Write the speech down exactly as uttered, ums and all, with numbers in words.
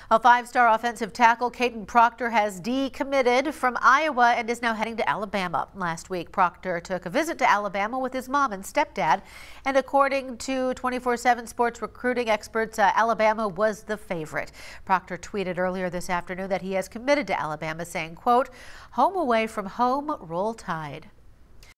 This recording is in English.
A five-star offensive tackle, Kadyn Proctor, has decommitted from Iowa and is now heading to Alabama. Last week, Proctor took a visit to Alabama with his mom and stepdad, and according to twenty-four seven sports recruiting experts, uh, Alabama was the favorite. Proctor tweeted earlier this afternoon that he has committed to Alabama, saying, quote, "Home away from home, roll tide."